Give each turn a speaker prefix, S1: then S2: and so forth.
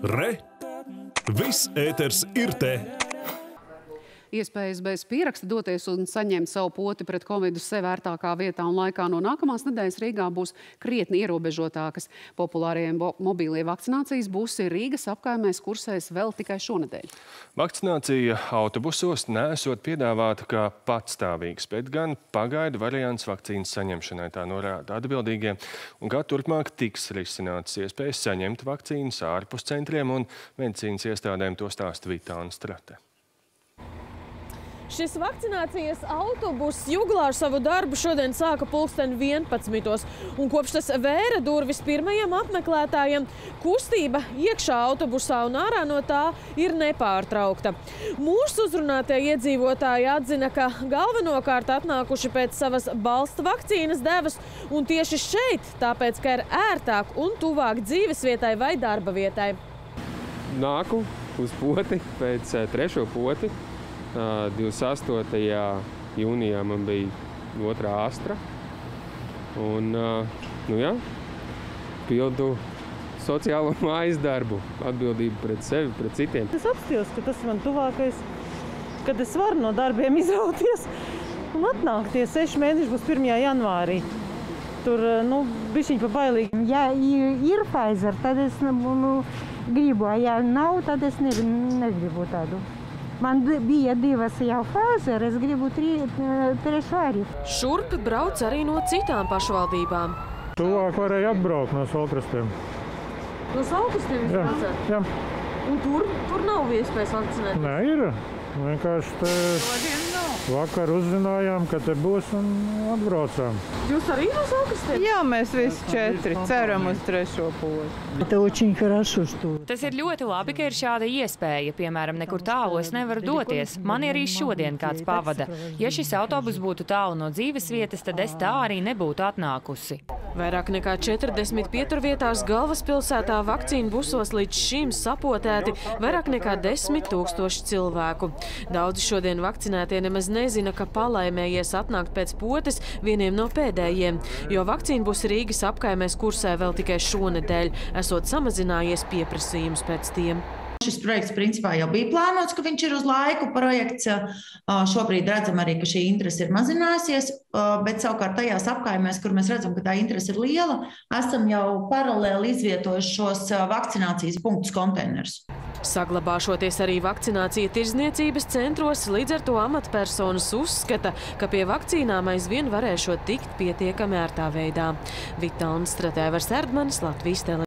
S1: Re! Viss ēters ir te!
S2: Iespējas bez pieraksta doties un saņemt savu poti pret covidu sev ērtākā vietā un laikā no nākamās nedēļas Rīgā būs krietni ierobežotākas. Populārie mobīlie vakcinācijas būsi Rīgas apkaimēs kursēs vēl tikai šonedēļ.
S3: Vakcinācija autobusos nesot piedāvāta kā patstāvīgs, bet gan pagaidu variants vakcīnas saņemšanai, tā norāda atbildīgie, un kā turpmāk tiks risinātas iespējas saņemt vakcīnas ārpus centriem un medicīnas iestādēm, to stāsta Vitāna Strate.
S4: Šis vakcinācijas autobuss Juglā ar savu darbu šodien sāka pulksten 11. Un kopš tas vēra durvis pirmajiem apmeklētājiem, kustība iekšā autobusā un ārā no tā ir nepārtraukta. Mūsu uzrunātie iedzīvotāji atzina, ka galvenokārt atnākuši pēc savas balsta vakcīnas devas un tieši šeit, tāpēc, ka ir ērtāk un tuvāk dzīvesvietai vai darba vietai.
S5: Nāku uz poti pēc trešo poti. 28. jūnijā man bija otrā astra. Un, pildu sociālo mājas darbu, atbildību pret sevi, pret citiem.
S6: Es apstījos, ka tas man tuvākais, kad es varu no darbiem izrauties un atnākties. 6 mēneši būs 1. janvārī. Tur, bišķiņ pa bailīgi.
S7: Ja ir Pfizer, tad es gribu, ja nav, tad es negribu tādu. Man bija 2 jau Pfizer, es gribu 3 arī.
S4: Šurp brauc arī no citām pašvaldībām.
S8: Tuvāk varēja atbraukt no Saukrastiem.
S4: No Saukrastiem jūs braucat?
S8: Jā.
S4: Un tur nav iespējas vakcinēt?
S8: Nē, ir. Vienkārši te vakar uzzinājām, ka te būs un atbraucām.
S4: Jūs arī no Saukrastiem?
S6: Jā, mēs visi 4 ceram uz 3. poti.
S9: Tas ir ļoti labi, ka ir šāda iespēja. Piemēram, nekur tālu es nevaru doties. Mani arī šodien kāds pavada. Ja šis autobus būtu tālu no dzīves vietas, tad es tā arī nebūtu atnākusi.
S4: Vairāk nekā 40 pieturvietās galvaspilsētā vakcīnu busos līdz šim sapotēti vairāk nekā 10 000 cilvēku. Daudzi šodien vakcinētie nemaz nezina, ka palaimējies atnākt pēc potes vieniem no pēdējiem, jo vakcīnu būs Rīgas apkaimēs kursē vēl tikai šonedēļ, esot samazinājies pieprasījums pēc tiem.
S10: Šis projekts principā jau bija plānots, ka viņš ir uz laiku projekts. Šobrīd redzam arī, ka šī interese ir mazinājusies, bet savukārt tajās apkaimēs, kur mēs redzam, ka tā interese ir liela, esam jau paralēli izvietojuši šos vakcinācijas punktus konteinerus.
S4: Saglabāšoties arī vakcinācija tirdzniecības centros, līdz ar to amatpersonas uzskata, ka pie vakcīnām aizvien varēšot tikt pietiekami ērtā veidā. Vitāna Strate, Aivars Erdmanis, Latvijas Televīzija.